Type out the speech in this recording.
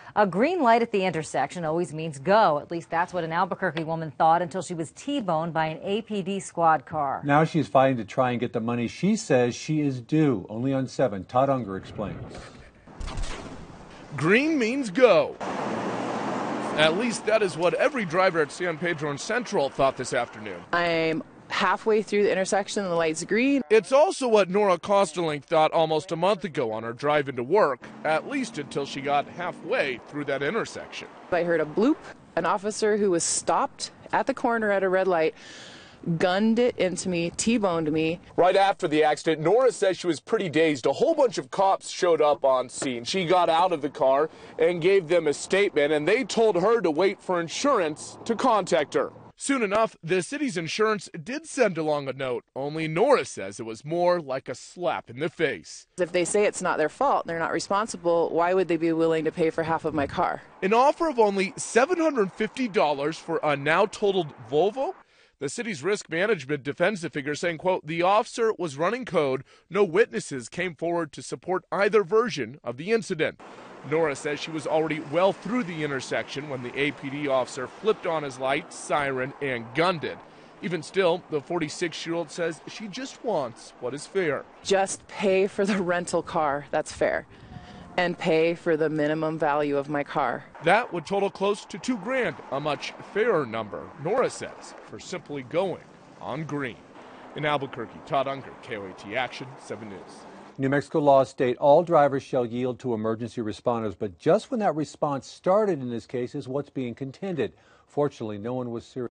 A green light at the intersection always means go. At least that's what an Albuquerque woman thought until she was T-boned by an APD squad car. Now she's fighting to try and get the money she says she is due. Only on 7, Todd Unger explains. Green means go. At least that is what every driver at San Pedro and Central thought this afternoon. I'm halfway through the intersection and the light's green. It's also what Nora Kosterling thought almost a month ago on her drive into work, at least until she got halfway through that intersection. I heard a bloop. An officer who was stopped at the corner at a red light gunned it into me, T-boned me. Right after the accident, Nora says she was pretty dazed. A whole bunch of cops showed up on scene. She got out of the car and gave them a statement, and they told her to wait for insurance to contact her. Soon enough, the city's insurance did send along a note, only Nora says it was more like a slap in the face. If they say it's not their fault, they're not responsible, why would they be willing to pay for half of my car? An offer of only $750 for a now totaled Volvo? The city's risk management defends the figure, saying, quote, the officer was running code. No witnesses came forward to support either version of the incident. Nora says she was already well through the intersection when the APD officer flipped on his light, siren, and gunned it. Even still, the 46-year-old says she just wants what is fair. Just pay for the rental car, that's fair, and pay for the minimum value of my car. That would total close to $2,000, a much fairer number, Nora says, for simply going on green. In Albuquerque, Todd Unger, KOAT Action 7 News. New Mexico laws state all drivers shall yield to emergency responders, but just when that response started in this case is what's being contended. Fortunately, no one was seriously